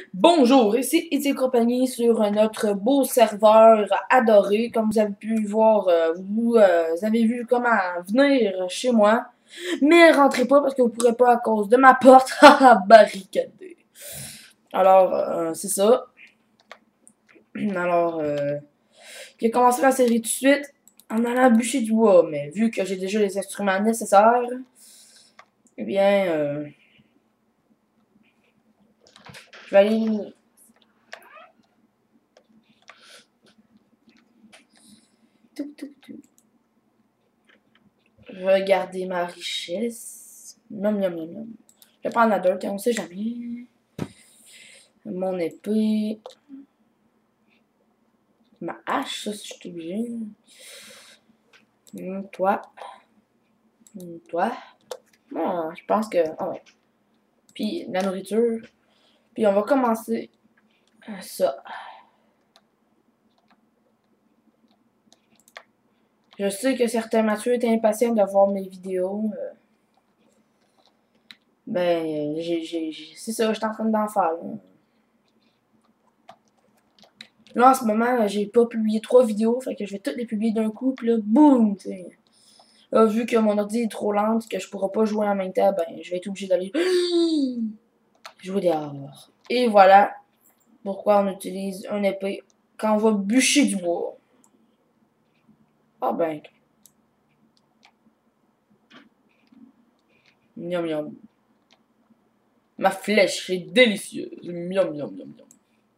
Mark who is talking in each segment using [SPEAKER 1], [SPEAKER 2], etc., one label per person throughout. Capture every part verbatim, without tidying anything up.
[SPEAKER 1] Bonjour, ici Ici Compagnie sur notre beau serveur adoré. Comme vous avez pu voir, euh, vous euh, avez vu comment venir chez moi. Mais rentrez pas parce que vous pourrez pas à cause de ma porte barricadée. Alors, euh, c'est ça. Alors, euh, j'ai commencé la série tout de suite en allant bûcher du bois. Mais vu que j'ai déjà les instruments nécessaires, eh bien, euh, je vais aller... Tout, tout, tout. Regardez ma richesse. Miam, miam, miam, miam. Je vais prendre la dirt, on sait jamais. Mon épée. Ma hache, ça, si je suis obligé. Hum, toi. Hum, toi. Ah, je pense que... Ah ouais. Puis, la nourriture. Puis, on va commencer ça. Je sais que certains Mathieu étaient impatients de voir mes vidéos. Euh, ben, j'ai, j'ai, c'est ça, je suis en train d'en faire. Là. Là, en ce moment, j'ai pas publié trois vidéos, fait que je vais toutes les publier d'un coup, puis là, boum, tu sais. Là, vu que mon ordi est trop lent, que je pourrai pas jouer en même temps, ben, je vais être obligé d'aller jouer dehors. Et voilà pourquoi on utilise une épée quand on va bûcher du bois. Ah ben. Miam miam. Ma flèche est délicieuse. Miam miam miam miam.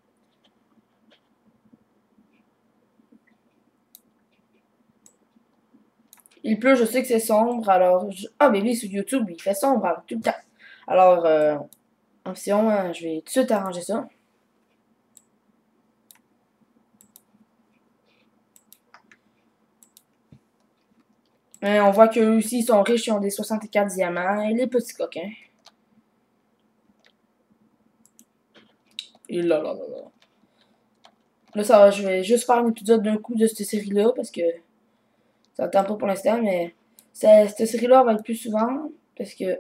[SPEAKER 1] Il pleut, je sais que c'est sombre, alors... Je... Ah, bébé, sur YouTube, il fait sombre alors, tout le temps. Alors, euh, option, hein, je vais tout de suite arranger ça. Et on voit qu'eux aussi, ils sont riches, ils ont des soixante-quatre diamants. Et les petits coquins. Et là, là, là, là. Là, ça va, je vais juste faire un épisode d'un coup de cette série-là, parce que ça attend pas pour l'instant, mais ça, cette série-là va être plus souvent, parce que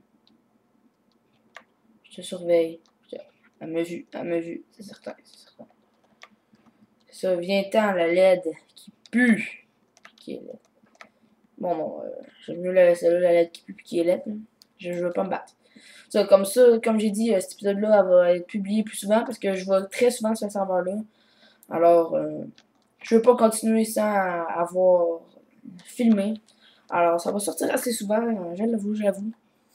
[SPEAKER 1] je te surveille. Elle m'a vu, elle m'a vu, c'est certain, c'est certain. Ça vient-t'en, la L E D qui pue, qui est laide. Bon, bon, euh, j'aime mieux la, celle-là, la L E D qui pue, qui est laide. Je, je veux pas me battre. Ça, comme ça, comme j'ai dit, cet épisode-là va être publié plus souvent, parce que je vais très souvent sur ce serveur-là. Alors, euh, je veux pas continuer sans avoir filmé. Alors, ça va sortir assez souvent, je l'avoue, j'avoue.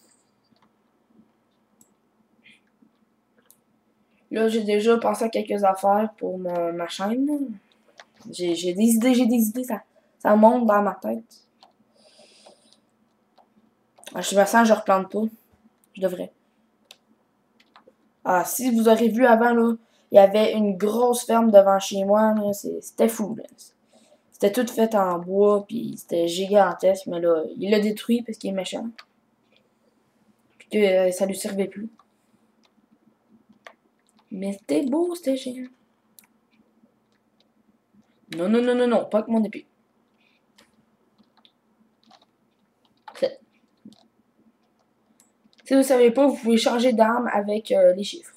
[SPEAKER 1] Là, j'ai déjà pensé à quelques affaires pour ma, ma chaîne. J'ai des idées, j'ai des idées, ça, ça monte dans ma tête. Je me sens, je replante pas. Je devrais. Ah, si vous aurez vu avant, là, il y avait une grosse ferme devant chez moi, c'était fou, là. C'était tout fait en bois, puis c'était gigantesque, mais là, il l'a détruit parce qu'il est méchant. Puis que euh, ça lui servait plus. Mais c'était beau, c'était géant. Non, non, non, non, non, pas avec mon épée. Si vous ne savez pas, vous pouvez changer d'arme avec euh, les chiffres.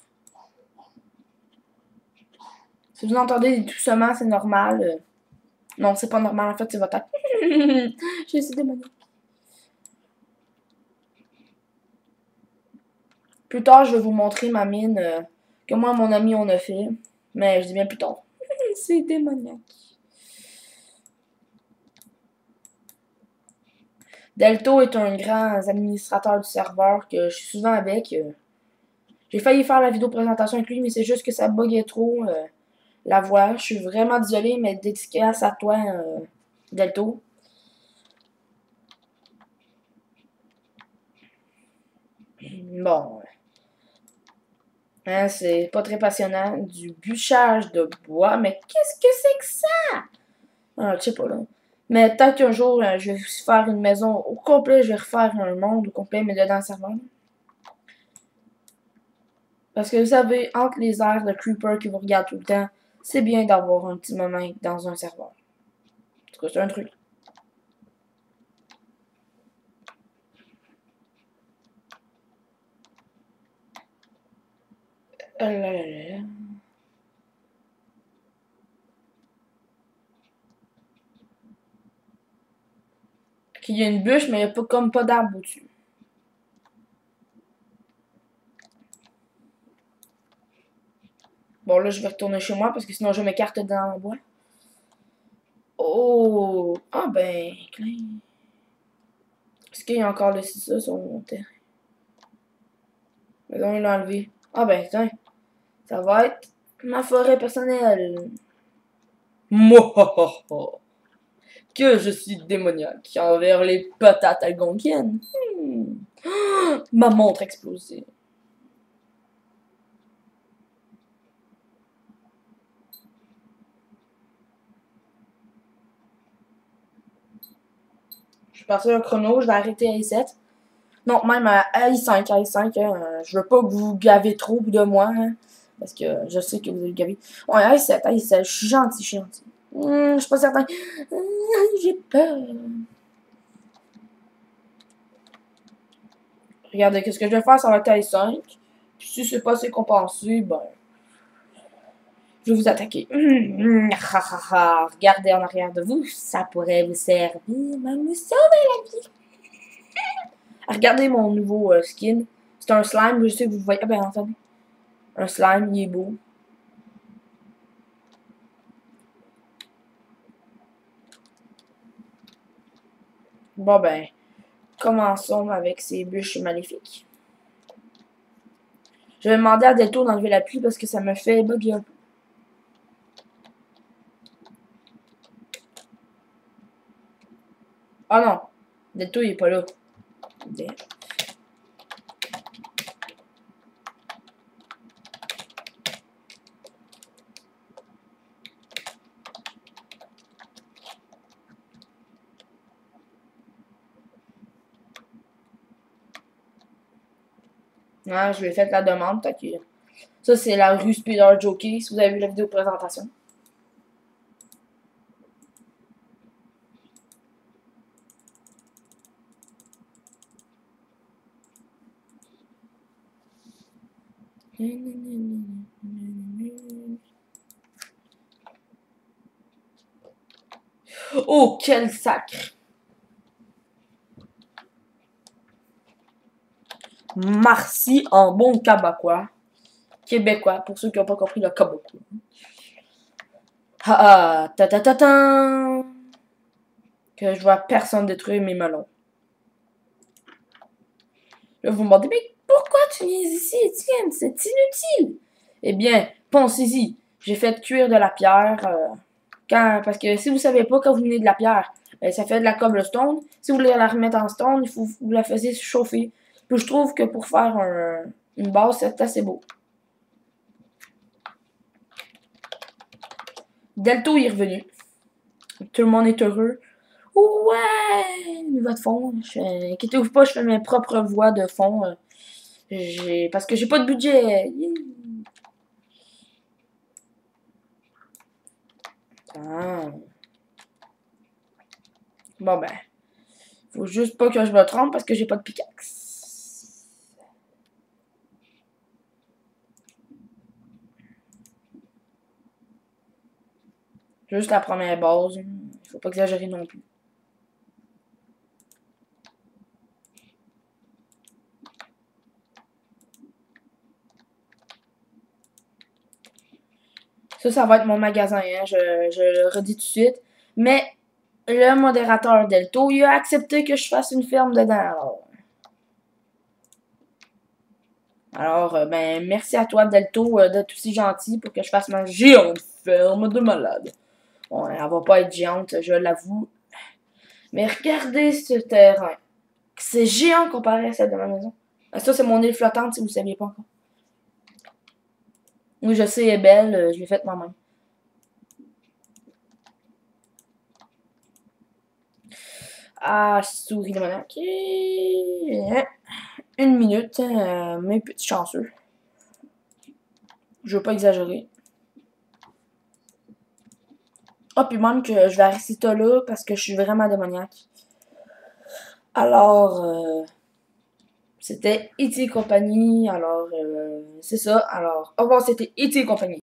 [SPEAKER 1] Si vous entendez des toussements, c'est normal. Euh... Non, c'est pas normal, en fait, c'est votre... J'ai essayé de démoniaque. Plus tard, je vais vous montrer ma mine euh, que moi et mon ami on a fait. Mais je dis bien plus tard. C'est démoniaque. Delto est un grand administrateur du serveur que je suis souvent avec. Euh, J'ai failli faire la vidéo présentation avec lui, mais c'est juste que ça buguait trop euh, la voix. Je suis vraiment désolée, mais dédicace à toi, euh, Delto. Bon. Hein, c'est pas très passionnant. Du bûchage de bois. Mais qu'est-ce que c'est que ça? Ah, je sais pas, là. Mais tant qu'un jour, euh, je vais faire une maison au complet, je vais refaire un monde au complet, mais dedans le serveur. Parce que vous savez, entre les airs de creeper qui vous regardent tout le temps, c'est bien d'avoir un petit moment dans un serveur. En tout cas, c'est un truc. Oh là là là là. Ok, il y a une bûche, mais il n'y a pas, comme pas d'arbre au-dessus. Bon, là, je vais retourner chez moi parce que sinon je m'écarte dans le bois. Oh! Ah ben, Klein. Est-ce qu'il y a encore le ciseau sur mon terrain? Mais non, il l'a enlevé. Ah ben, tiens. Ça va être ma forêt personnelle. Moi, que je suis démoniaque envers les patates algonquiennes. Hmm. Ma montre explosée. Je suis passé un chrono, je vais arrêter à I sept. Non, même à I cinq, à I cinq, hein, je veux pas que vous gavez trop de moi, hein, parce que je sais que vous allez gaver. Ouais, à I sept, à I sept, je suis gentil, je suis gentil. Hum, je suis pas certain. Hum, J'ai peur. Regardez, qu'est-ce que je vais faire, ça va être à I cinq. Puis si c'est pas assez compensé, ben, je vais vous attaquer. Hum, hum, ha, ha, ha. Regardez en arrière de vous, ça pourrait vous servir, même vous sauver la vie. Regardez mon nouveau euh, skin. C'est un slime, je sais que vous voyez. Ah ben, attendez. Un slime, il est beau. Bon ben, commençons avec ces bûches maléfiques. Je vais demander à Delto d'enlever la pluie parce que ça me fait bugger un peu. Ah non, Delto il est pas là. Ah, je lui ai fait la demande, t'as que... Ça, c'est la rue Speeder Jockey, si vous avez vu la vidéo présentation. Oh, quel sacre! Merci en bon québécois. Québécois, pour ceux qui n'ont pas compris le québécois. Ah ah, ta ta ta ta. Que je vois personne détruire mes melons. Là, vous me demandez, mais pourquoi tu viens ici, Étienne? C'est inutile. Eh bien, pensez-y. J'ai fait cuire de la pierre. Euh, quand, parce que si vous savez pas, quand vous venez de la pierre, ben, ça fait de la cobblestone. Si vous voulez la remettre en stone, il faut que vous la faisiez chauffer. Puis je trouve que pour faire un, une base, c'est assez beau. Delto est revenu. Tout le monde est heureux. Ouais! Une voix de fond. Inquiétez-vous pas, je fais mes propres voix de fond. J'ai, parce que j'ai pas de budget. Ah. Bon ben. Faut juste pas que je me trompe parce que j'ai pas de pickaxe. Juste la première base. Faut pas exagérer non plus. Ça, ça va être mon magasin, hein. Je, je le redis tout de suite. Mais le modérateur Delto, il a accepté que je fasse une ferme dedans. Alors, alors euh, ben, merci à toi, Delto, euh, d'être aussi gentil pour que je fasse ma géante ferme de malade. Bon, elle va pas être géante, je l'avoue. Mais regardez ce terrain. C'est géant comparé à celle de ma maison. Ah, ça, c'est mon île flottante, si vous ne saviez pas encore. Oui, je sais, elle est belle, euh, je l'ai faite moi-même. Ah, souris de mon ok. Une minute, euh, mes petits chanceux. Je veux pas exagérer. Ah, puis même que je vais arrêter ça là parce que je suis vraiment démoniaque. Alors, euh, c'était E T Compagnie. Alors, euh, c'est ça. Alors, au revoir, c'était E T Compagnie.